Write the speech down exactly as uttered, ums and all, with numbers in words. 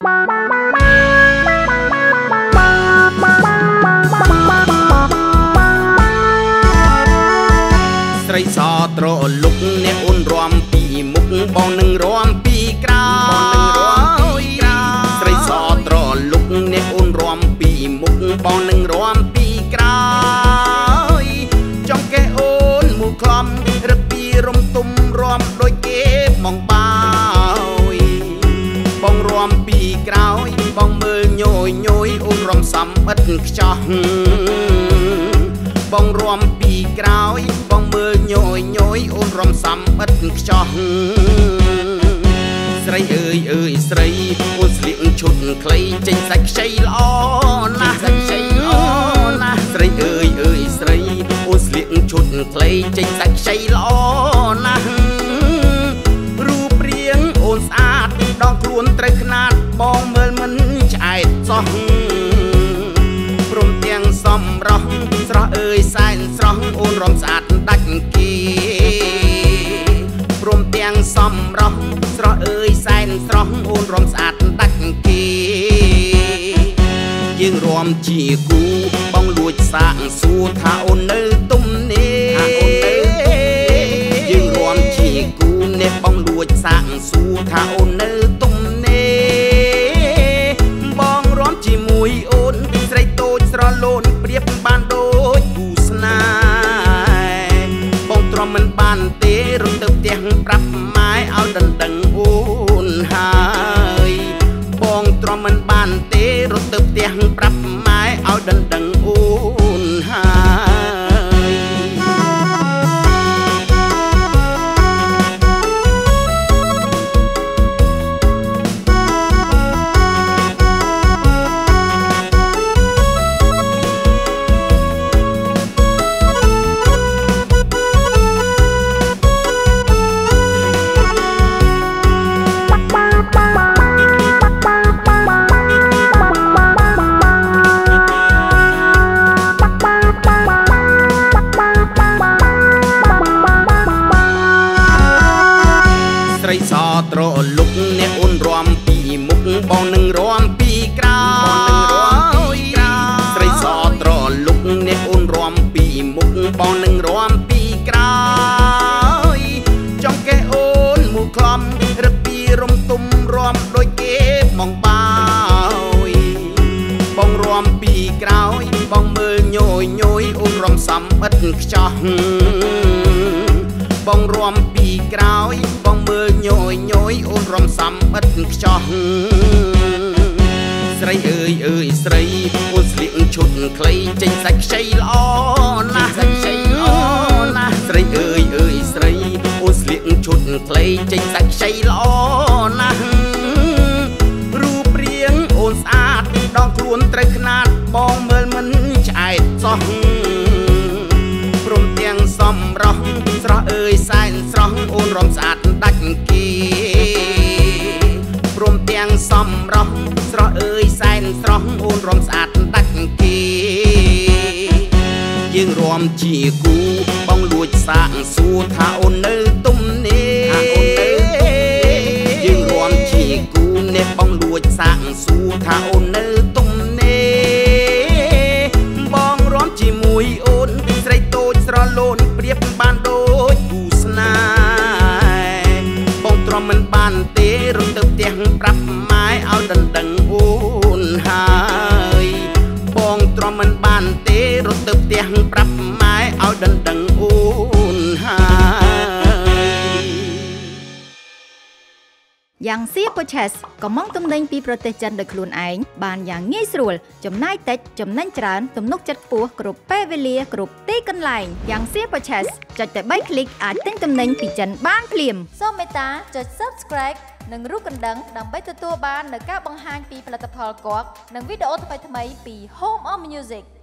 ស្រីសត្រលុកអ្នកអូនរំពីមុខបងនឹងរំពីក្រោយស្រីសត្រលុកអ្នកអូនរំពីមុខបងនឹងរំពីក្រោយចង់កេះអូនមូលខ្លំរឹកពីរំទុំរំដូចគេមកបាយបងរំពីក្រោយបងមើលញយញយអូនរំសំឥតខ្ចោះបងរំពីក្រោយបងមើលញយញយអូនរំសំឥតខ្ចោះស្រីអើយអើយស្រីអូនស្លៀកឈុតខ្លីចេញសាច់ខ្ចីល្អណាស់សាច់ខ្ចីល្អណាស់ស្រីអើយអើយស្រីអូនស្លៀកឈុតខ្លីចេញសាច់ខ្ចីល្អណាស់រូបរាងអូនស្អាតដងខ្លួនត្រូវខ្នាតបងមើលមិនឆ្អែតសោះព្រមទាំងសំរោះស្រស់អើយសែនស្រស់អូនរំស្អាតដាច់គេព្រមទាំងសំរោះស្រស់អើយសែនស្រស់អូនរំស្អាតដាច់គេយើងរំជាគូបងលួចសាកសួរថាអូននៅទំនេរយើងរំជាគូអ្នកបងលួចសាកសួរថាអូននៅទំនេរបងរំជាមួយអូនស្រីតូចស្រលូនប្រៀបបានដូចគូស្នេហ៍បងទ្រាំមិនបានទេរត់ទៅផ្ទះប្រាប់ម៉ែឲ្យដណ្ដឹងអូនហើយបងទ្រាំមិនបានទេរត់ទៅផ្ទះប្រាប់ម៉ែឲ្យដណ្ដឹងអូនហើយស្រីសត្រលុកអ្នកអូនរំពីមុខបងនឹងរំពីក្រោយស្រីសត្រលុកអ្នកអូនរំពីមុខបងនឹងរំពីក្រោយចង់កេះអូនមូលខ្លំរឹកពីរំទុំរំដូចគេមកបាយបងរំពីក្រោយបងមើលញយញយអូនរំសំឥតខ្ចោះបងរំពីក្រោយបងមើលញយញយអូនរំសំឥតខ្ចោះស្រីអើយអើយស្រីអូនស្លៀកឈុតខ្លីចេញសាច់ខ្ចីល្អណាស់សាច់ខ្ចីល្អណាស់ស្រីអើយអើយស្រីអូនស្លៀកឈុតខ្លីចេញសាច់ខ្ចីល្អណាស់រូបរាងអូនស្អាតដងខ្លួនត្រូវខ្នាតបងមើលមិនឆ្អែតសោះព្រមទាំងសំរោះស្រស់អើយសែនស្រស់អូនរំស្អាតដាច់គេព្រមទាំងសំរោះស្រស់អើយសែនស្រស់អូនរំស្អាតដាច់គេយើងរំជាគូបងលួចសាកសួរថាអូននៅទំនេរយើងរំជាគូអ្នកបងលួចសាកសួរថាអូននៅទំនេរបងរំជាមួយអូនស្រីតូចស្រលូនប្រៀបបានដូចគូស្នេហ៍បងទ្រាំមិនបានទេរត់ទៅផ្ទះប្រាប់ម៉ែឲ្យដណ្ដឹងអូនហើយបងទ្រាំមិនបានទេរត់ទៅផ្ទះប្រាប់ម៉ែឲ្យដណ្ដឹងអូនហើយយ៉ាងសៀពូឆេសកំងទំនិញពីប្រទេសចិនដោយខ្លួនឯងបានយ៉ាងងាយស្រួលចំណាយតិចចំណេញច្រើនទំនុកចិត្តខ្ពស់គ្រប់ពេលវេលាគ្រប់ទីកន្លែងយ៉ាងសៀពូឆេសចុចតែបីคลิกអាចទិញទំនិញពីចិនបានភ្លាមសូមមេត្តាចុច Subscribe និងរូបកណ្ដឹងដើម្បីទទួលបាននូវការបង្ហាញពីផលិតផលគ័កនិងវីដេអូថ្មីៗពី Home of Music